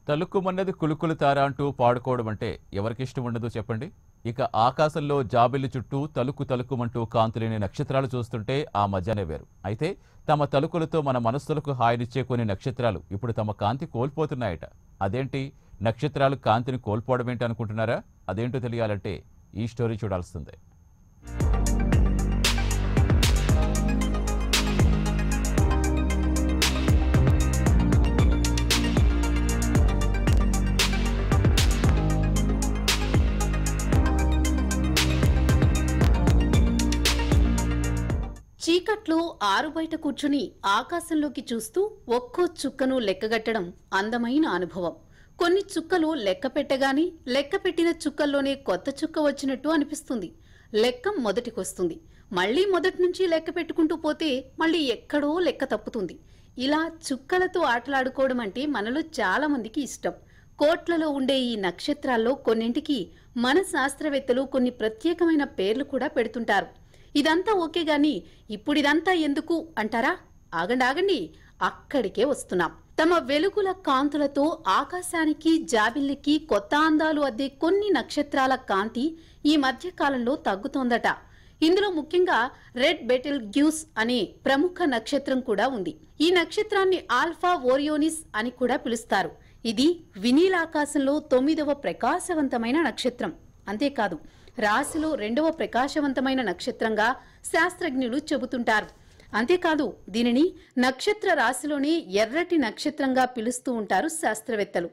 తలుక్కుమన్నది కులుకులు తార అంటూ పాడుకోవడం అంటే ఎవరికిష్టం ఉండదు చెప్పండి. ఇక ఆకాశంలో జాబిల్లి చుట్టూ తలుకు తలుకుమంటూ కాంతులేని నక్షత్రాలు చూస్తుంటే ఆ మజానే వేరు. అయితే తమ తలుకులతో మన మనస్సులకు హాయినిచ్చే కొన్ని నక్షత్రాలు ఇప్పుడు తమ కాంతి కోల్పోతున్నాయట. అదేంటి, నక్షత్రాలు కాంతిని కోల్పోవడం ఏంటి అనుకుంటున్నారా? అదేంటో తెలియాలంటే ఈ స్టోరీ చూడాల్సిందే. చీకట్లో ఆరుబయట కూర్చుని ఆకాశంలోకి చూస్తూ ఒక్కో చుక్కను లెక్కగట్టడం అందమైన అనుభవం. కొన్ని చుక్కలు లెక్క పెట్టగానే లెక్క పెట్టిన చుక్కల్లోనే కొత్త చుక్క వచ్చినట్టు అనిపిస్తుంది. లెక్క మొదటికొస్తుంది, మళ్లీ మొదటి నుంచి లెక్క పెట్టుకుంటూ పోతే మళ్లీ ఎక్కడో లెక్క తప్పుతుంది. ఇలా చుక్కలతో ఆటలాడుకోవడం అంటే మనలో చాలా మందికి ఇష్టం. కోట్లలో ఉండే ఈ నక్షత్రాల్లో కొన్నింటికి మన శాస్త్రవేత్తలు కొన్ని ప్రత్యేకమైన పేర్లు కూడా పెడుతుంటారు. ఇదంతా ఓకే గాని ఇప్పుడిదంతా ఎందుకు అంటారా? ఆగండి, అక్కడికే వస్తున్నాం. తమ వెలుగుల కాంతులతో ఆకాశానికి జాబిల్లికి కొత్త అందాలు అద్దే కొన్ని నక్షత్రాల కాంతి ఈ మధ్య కాలంలో తగ్గుతోందట. ఇందులో ముఖ్యంగా రెడ్ బెటిల్ గ్యూస్ అనే ప్రముఖ నక్షత్రం కూడా ఉంది. ఈ నక్షత్రాన్ని ఆల్ఫా ఓరియోనిస్ అని కూడా పిలుస్తారు. ఇది వినీలాకాశంలో 9వ ప్రకాశవంతమైన నక్షత్రం. అంతేకాదు, రాశిలో 2వ ప్రకాశవంతమైన నక్షత్రంగా శాస్త్రజ్ఞులు చెబుతుంటారు. అంతేకాదు, దీనిని నక్షత్ర రాశిలోనే ఎర్రటి నక్షత్రంగా పిలుస్తూ ఉంటారు శాస్త్రవేత్తలు.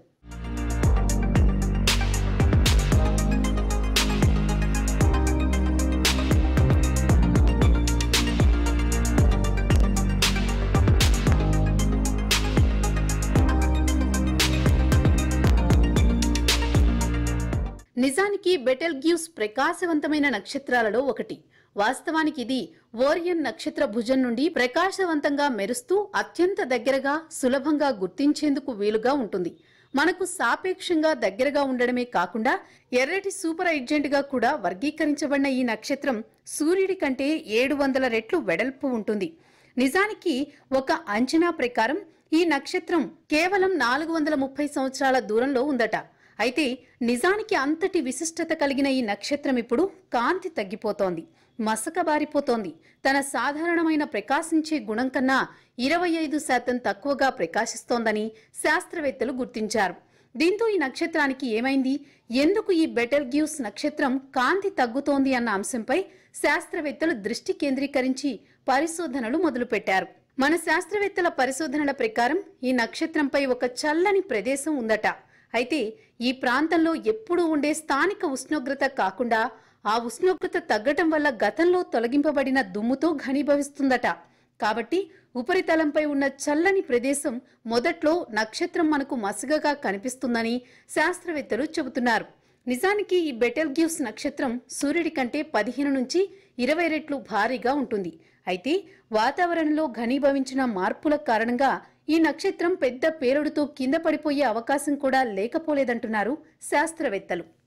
నిజానికి బెటెల్గ్యూస్ ప్రకాశవంతమైన నక్షత్రాలలో ఒకటి. వాస్తవానికి ఇది ఓరియన్ నక్షత్ర భుజం నుండి ప్రకాశవంతంగా మెరుస్తూ అత్యంత దగ్గరగా సులభంగా గుర్తించేందుకు వీలుగా ఉంటుంది. మనకు సాపేక్షంగా దగ్గరగా ఉండడమే కాకుండా ఎర్రటి సూపర్ ఎగ్జెంట్ గా కూడా వర్గీకరించబడిన ఈ నక్షత్రం సూర్యుడి కంటే 700 రెట్లు వెడల్పు ఉంటుంది. నిజానికి ఒక అంచనా ప్రకారం ఈ నక్షత్రం కేవలం 430 సంవత్సరాల దూరంలో ఉందట. అయితే నిజానికి అంతటి విశిష్టత కలిగిన ఈ నక్షత్రం ఇప్పుడు కాంతి తగ్గిపోతోంది, మసకబారిపోతోంది. తన సాధారణమైన ప్రకాశించే గుణం కన్నా 25% తక్కువగా ప్రకాశిస్తోందని శాస్త్రవేత్తలు గుర్తించారు. దీంతో ఈ నక్షత్రానికి ఏమైంది, ఎందుకు ఈ బెటెల్గ్యూస్ నక్షత్రం కాంతి తగ్గుతోంది అన్న అంశంపై శాస్త్రవేత్తలు దృష్టి కేంద్రీకరించి పరిశోధనలు మొదలుపెట్టారు. మన శాస్త్రవేత్తల పరిశోధనల ప్రకారం ఈ నక్షత్రంపై ఒక చల్లని ప్రదేశం ఉందట. అయితే ఈ ప్రాంతంలో ఎప్పుడూ ఉండే స్థానిక ఉష్ణోగ్రత కాకుండా ఆ ఉష్ణోగ్రత తగ్గటం వల్ల గతంలో తొలగింపబడిన దుమ్ముతో ఘనీభవిస్తుందట. కాబట్టి ఉపరితలంపై ఉన్న చల్లని ప్రదేశం మొదట్లో నక్షత్రం మనకు మసగగా కనిపిస్తుందని శాస్త్రవేత్తలు చెబుతున్నారు. నిజానికి ఈ బెటెల్గ్యూస్ నక్షత్రం సూర్యుడి కంటే 15 నుంచి 20 రెట్లు భారీగా ఉంటుంది. అయితే వాతావరణంలో ఘనీభవించిన మార్పుల కారణంగా ఈ నక్షత్రం పెద్ద పేలుడుతో కింద పడిపోయే అవకాశం కూడా లేకపోలేదంటున్నారు శాస్త్రవేత్తలు.